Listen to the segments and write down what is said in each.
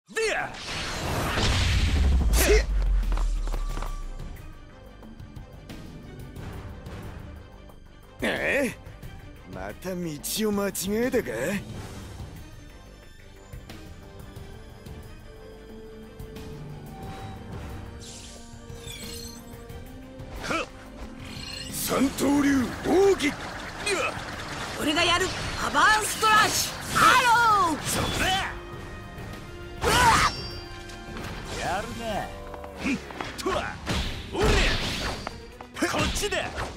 また道を間違えたか？三刀流奥義。 俺がやるアバンストラッシュハロー。 そこだ。やるね。とはおれこっちだ。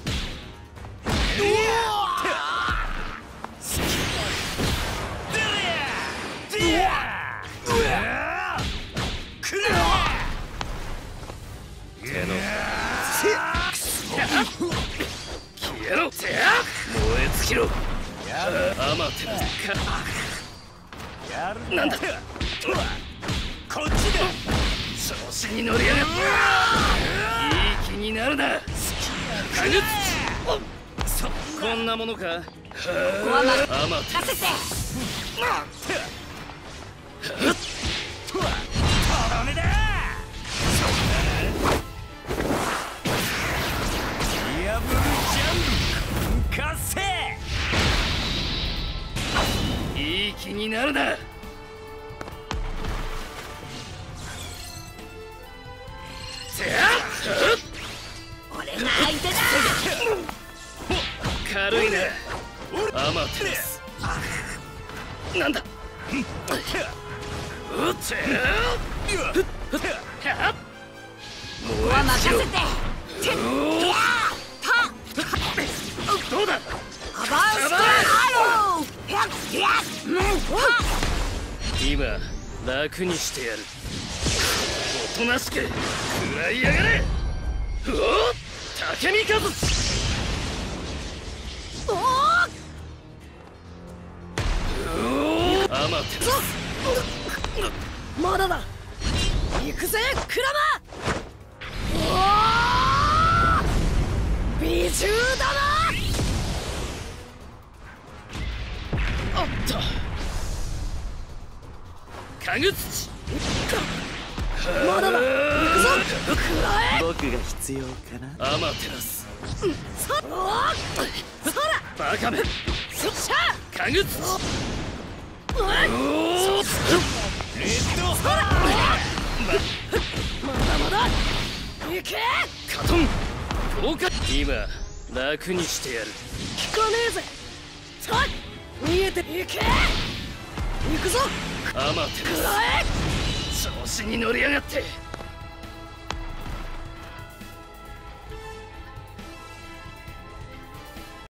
消えろ。燃え尽きろ。アマテラスか。やるなんだ。こっちだ。調子に乗りやがって。いい気になるな。かぐつ。こんなものか。アマテラス。とどめだ。ダブルジャンプかせ。いい気になるな。 俺が相手だ。 軽いなアマテラス。なんだ。ここは任せて。 どうだ。 アバンストラハロー。 今楽にしてやる。おとなしく食らいやがれ。おっ竹見和アマテラス。 まだだ。行くぜクラマ。美獣だな。 おっとかぐつち。 まだだ。行くぞくらえ。 僕が必要かな。 アマテラス。 そらバカめ。 そっしゃかぐつち。レッドそらまだまだ行け。 カトン豪華。今楽にしてやる。 聞かねえぜ。さあ逃げて行け。行くぞアマテラス。 くらえ。 調子に乗りやがって。